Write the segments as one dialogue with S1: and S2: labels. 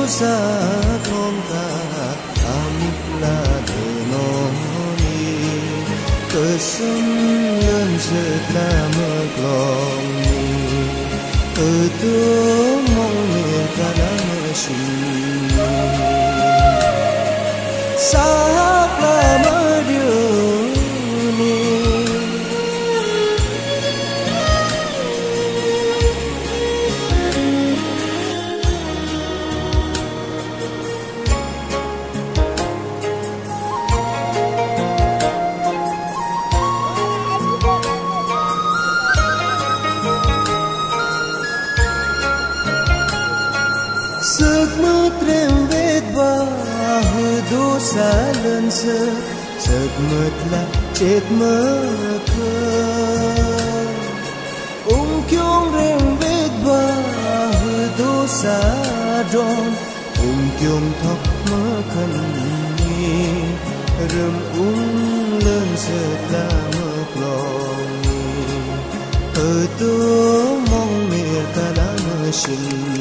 S1: sa thong ta amit la de no ni cơ sum lên sự ta mơ lòng ni cơ tu mong miền ta đã mơ xin sa la mơ điều ni Sức mơ trem vết ba hư đô xa lần giờ giấc mơ là chết mơ cơ kyung rem vết ba hư đô xa đòn kyung thóc mơ khăn ni rừng lên giờ là mơ lòng ở tu mong miền ta đã mơ xin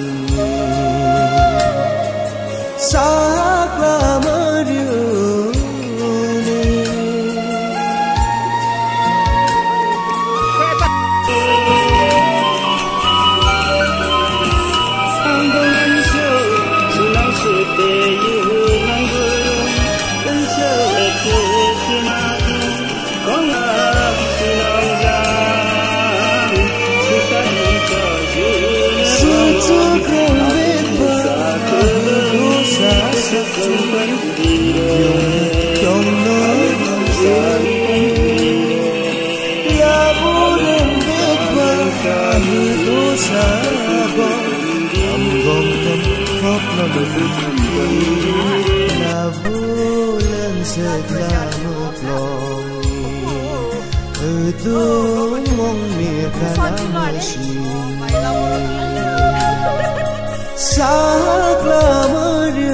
S1: sak la mơ điều ni sang đông anh siêu sự năng sự tê như năng gương anh siêu lệ thế sự na có ngờ sự năng giang sự sai mong chờ duyên sự chưa quen biết vợ sa sắc chung trong nỗi buồn là vô đêm biết vơi cả như tố xa bóng âm vòng tâm khóc nó là vô lên giật là một lòng tôi mong miệng cả đám xin sak la mơ điều